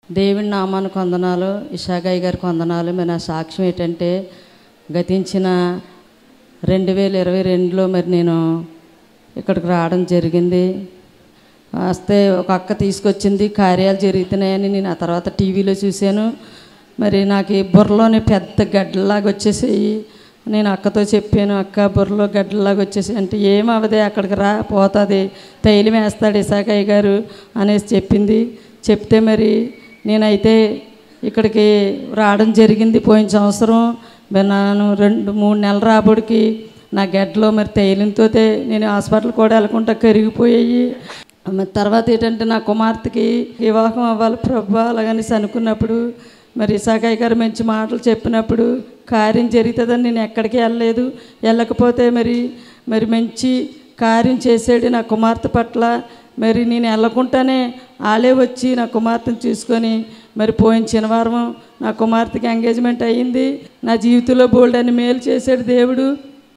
దేవుని నామానికి వందనాలు, ఇషాగయ్య గారికి వందనాలు. మరి నా సాక్ష్యం ఏంటంటే, గతించిన 2022లో మరి నేను ఇక్కడికి రావడం జరిగింది. వస్తే ఒక అక్క తీసుకొచ్చింది, కార్యాలు జరుగుతున్నాయని నేను ఆ తర్వాత టీవీలో చూశాను. మరి నాకు ఈ బుర్రలోని పెద్ద గడ్డలాగా వచ్చేసాయి. నేను అక్కతో చెప్పాను, అక్క బుర్రలో గడ్డలాగా వచ్చేసి అంటే ఏమవదే, అక్కడికి రా, పోతుంది, తైలం వేస్తాడు ఇషాగయ్య గారు అనేసి చెప్పింది. చెప్తే మరి నేనైతే ఇక్కడికి రావడం జరిగింది. పోయిన సంవత్సరం నేను 2-3 నెలల రాబడికి నా గడ్డలో మరి తైలంతో నేను హాస్పిటల్ కూడా వెళ్ళకుండా కరిగిపోయాయి. మరి తర్వాత ఏంటంటే నా కుమార్తెకి వివాహం అవ్వాలి ప్రభు అలాగనేసి అనుకున్నప్పుడు మరి ఇషాగయ్య గారు మంచి మాటలు చెప్పినప్పుడు కార్యం జరుగుతుందని నేను ఎక్కడికి వెళ్ళలేదు. వెళ్ళకపోతే మరి మంచి కార్యం చేసాడు నా కుమార్తె పట్ల. మరి నేను వెళ్ళకుండానే వాళ్ళే వచ్చి నా కుమార్తెను చూసుకొని మరి పోయిన శనివారం నా కుమార్తెకి ఎంగేజ్మెంట్ అయ్యింది. నా జీవితంలో బోల్డ్ అని మేలు చేశాడు దేవుడు.